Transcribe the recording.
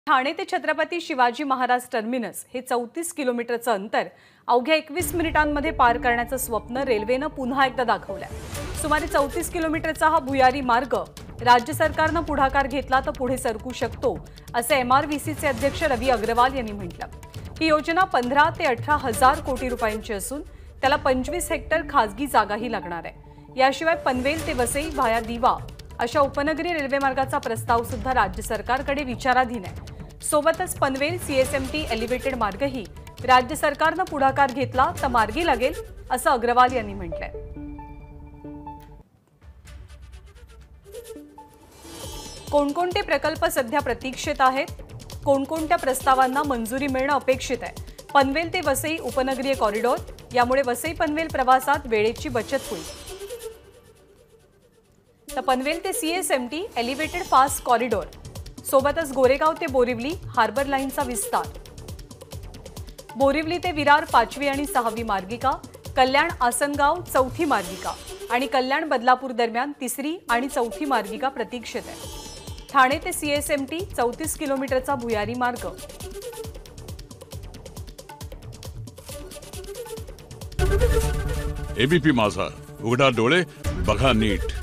ठाणे ते छत्रपती शिवाजी महाराज टर्मिनस हे 34 किलोमीटरचं अंतर अवघ्या 21 मिनिटांमध्ये पार करण्याचं स्वप्न रेल्वेनं पुन्हा एकदा दाखवलंय। सुमारे 34 किलोमीटरचा हा भुयारी मार्ग राज्य सरकारनं पुढाकार घेतला तर पुढे सरकू शकतो, असे एमआरव्हीसीचे अध्यक्ष रवी अग्रवाल यांनी म्हटलं। ही योजना 15 ते 18 हजार कोटी रुपयांची असून त्याला 25 हेक्टर खासगी जागाही लागणार आहे। याशिवाय पनवेल ते वसई व्हाया दिवा अशा उपनगरी रेल्वे मार्गाचा प्रस्ताव सुद्धा राज्य सरकारकडे विचाराधीन आहे। सोबतच पनवेल सीएसएमटी एलिव्हेटेड मार्गही राज्य सरकारनं पुढाकार घेतला तर मार्गी लागेल, असं अग्रवाल यांनी म्हटलंय। कोणकोणते प्रकल्प सध्या प्रतीक्षेत आहेत, कोणकोणत्या प्रस्तावांना मंजुरी मिळणं अपेक्षित आहे। पनवेल ते वसई उपनगरीय कॉरिडॉर, यामुळे वसई पनवेल प्रवासात वेळेची बचत होईल। तर पनवेल ते सीएसएमटी एलिव्हेटेड फास्ट कॉरिडॉर, सोबतच गोरेगाव ते बोरिवली हार्बर लाईनचा विस्तार, बोरिवली ते विरार 5वी आणि 6वी मार्गिका, कल्याण आसनगाव 4थी मार्गिका आणि कल्याण बदलापूर दरम्यान 3री आणि 4थी मार्गिका प्रतीक्षेत आहे। ठाणे ते सीएसएमटी 34 किलोमीटरचा भुयारी मार्ग। एबीपी माझा, उघडा डोळे बघा नीट।